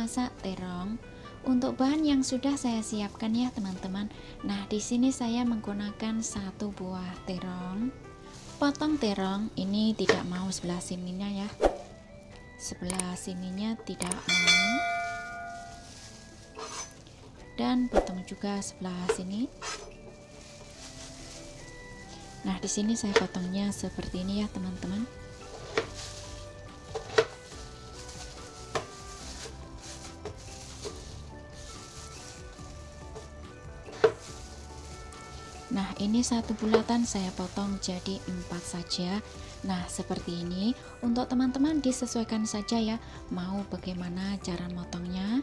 memasak terong. Untuk bahan yang sudah saya siapkan ya teman-teman. Nah, di sini saya menggunakan 1 buah terong. Potong terong ini tidak mau sebelah sininya ya. Sebelah sininya tidak mau. Dan potong juga sebelah sini. Nah, di sini saya potongnya seperti ini ya teman-teman. Nah, ini satu bulatan saya potong jadi 4 saja. Nah, seperti ini. Untuk teman-teman disesuaikan saja ya, mau bagaimana cara motongnya.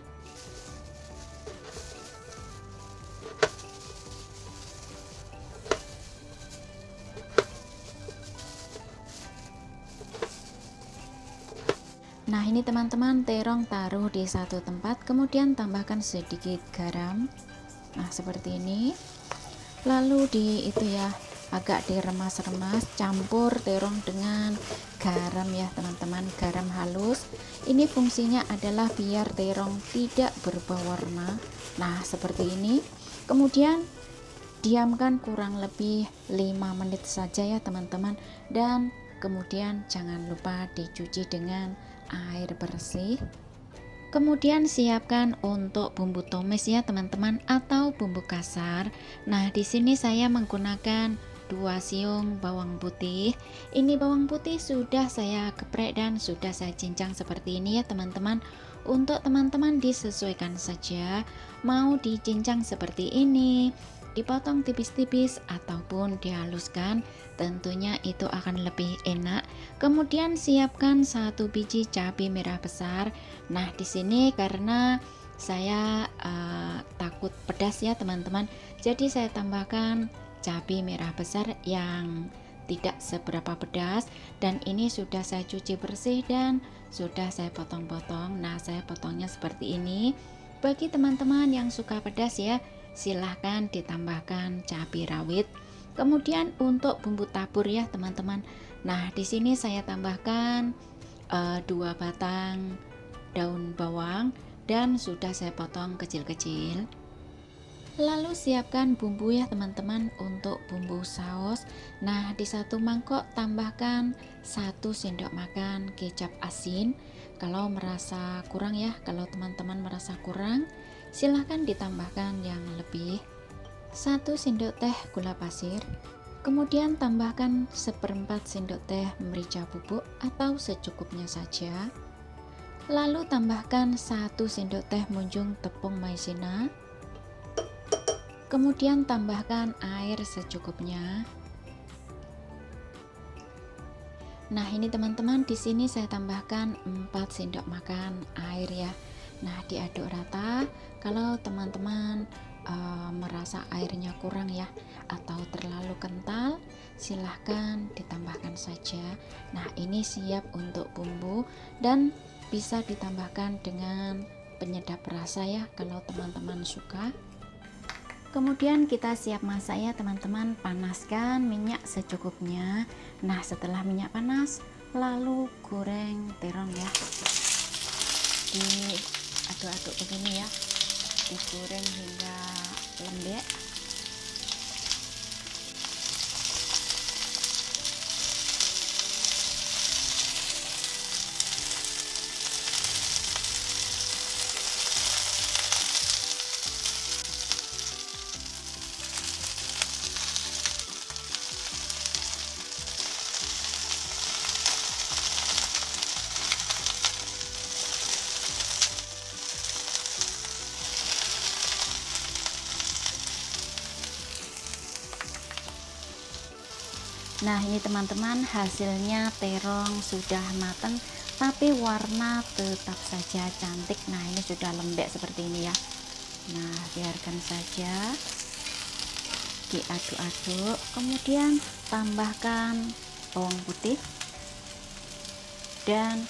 Nah, ini teman-teman, terong taruh di satu tempat, kemudian tambahkan sedikit garam. Nah, seperti ini. Lalu itu ya, agak diremas-remas, campur terong dengan garam ya teman-teman, garam halus. Ini fungsinya adalah biar terong tidak berubah warna. Nah, seperti ini. Kemudian diamkan kurang lebih 5 menit saja ya teman-teman, dan kemudian jangan lupa dicuci dengan air bersih. Kemudian siapkan untuk bumbu tumis ya teman-teman, atau bumbu kasar. Nah, di sini saya menggunakan 2 siung bawang putih. Ini bawang putih sudah saya geprek dan sudah saya cincang seperti ini ya teman-teman. Untuk teman-teman disesuaikan saja, mau dicincang seperti ini, dipotong tipis-tipis ataupun dihaluskan, tentunya itu akan lebih enak. Kemudian siapkan 1 biji cabai merah besar. Nah, di sini karena saya takut pedas ya teman-teman, jadi saya tambahkan cabai merah besar yang tidak seberapa pedas, dan ini sudah saya cuci bersih dan sudah saya potong-potong. Nah, saya potongnya seperti ini. Bagi teman-teman yang suka pedas ya, silahkan ditambahkan cabai rawit. Kemudian untuk bumbu tabur ya teman-teman. Nah, di sini saya tambahkan 2 batang daun bawang dan sudah saya potong kecil-kecil. Lalu siapkan bumbu ya teman-teman. Untuk bumbu saus, nah di satu mangkok tambahkan 1 sendok makan kecap asin. Kalau merasa kurang ya, kalau teman-teman merasa kurang, silahkan ditambahkan yang lebih. 1 sendok teh gula pasir. Kemudian tambahkan 1/4 sendok teh merica bubuk atau secukupnya saja. Lalu tambahkan 1 sendok teh munjung tepung maizena. Kemudian tambahkan air secukupnya. Nah, ini teman-teman, di sini saya tambahkan 4 sendok makan air ya. Nah, diaduk rata. Kalau teman-teman merasa airnya kurang ya, atau terlalu kental, silahkan ditambahkan saja. Nah, ini siap untuk bumbu dan bisa ditambahkan dengan penyedap rasa ya kalau teman-teman suka. Kemudian kita siap masak ya teman-teman. Panaskan minyak secukupnya. Nah, setelah minyak panas, lalu goreng terong ya, diaduk-aduk begini ya, digoreng hingga lembek. Nah, ini teman-teman, hasilnya terong sudah matang tapi warna tetap saja cantik. Nah, ini sudah lembek seperti ini ya. Nah, biarkan saja diaduk-aduk. Kemudian tambahkan bawang putih dan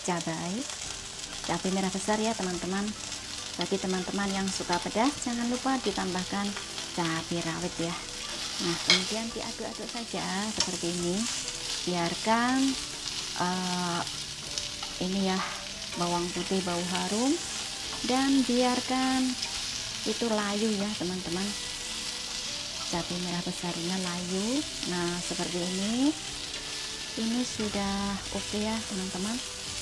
cabai merah besar ya teman-teman. Bagi teman-teman yang suka pedas, jangan lupa ditambahkan cabai rawit ya. Nah, kemudian diaduk-aduk saja seperti ini. Biarkan ini ya, bawang putih bau harum dan biarkan itu layu ya teman-teman, cabai merah besarnya layu. Nah seperti ini sudah oke ya teman-teman.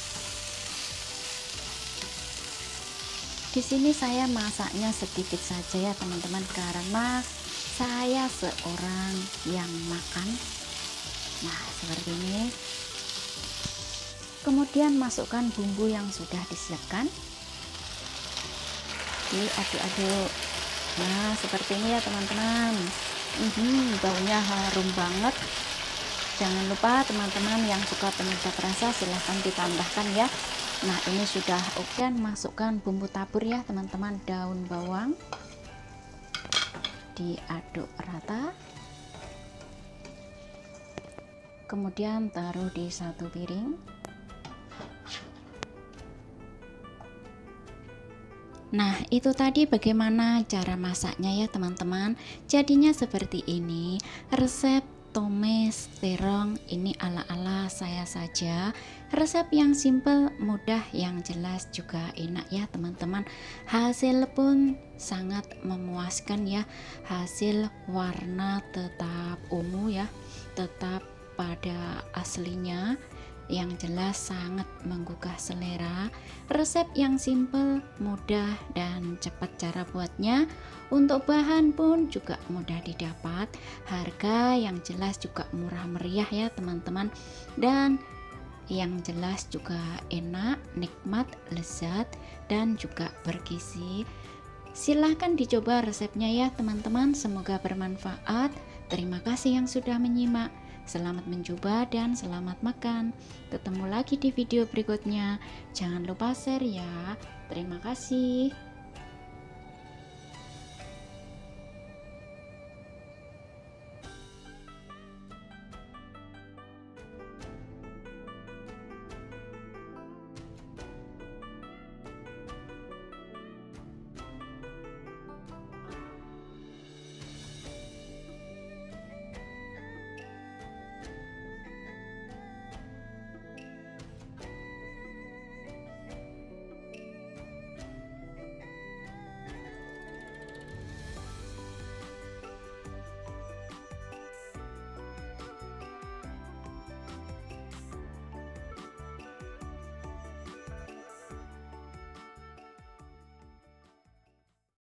Di sini saya masaknya sedikit saja ya teman-teman, karena saya seorang yang makan. Nah seperti ini. Kemudian masukkan bumbu yang sudah disiapkan, diaduk-aduk. Nah seperti ini ya teman-teman. Baunya harum banget. Jangan lupa teman-teman yang suka penyedap rasa silahkan ditambahkan ya. Nah ini sudah oke. Masukkan bumbu tabur ya teman-teman, daun bawang, diaduk rata, kemudian taruh di satu piring. Nah itu tadi bagaimana cara masaknya ya teman-teman. Jadinya seperti ini resep tumis terong, ini ala-ala saya saja, resep yang simple, mudah, yang jelas juga enak ya teman-teman. Hasil pun sangat memuaskan ya, hasil warna tetap ungu ya, tetap pada aslinya, yang jelas sangat menggugah selera. Resep yang simple, mudah, dan cepat cara buatnya. Untuk bahan pun juga mudah didapat, harga yang jelas juga murah meriah ya teman-teman, dan yang jelas juga enak, nikmat, lezat, dan juga bergizi. Silahkan dicoba resepnya ya teman-teman, semoga bermanfaat. Terima kasih yang sudah menyimak. Selamat mencoba dan selamat makan. Ketemu lagi di video berikutnya. Jangan lupa share ya. Terima kasih.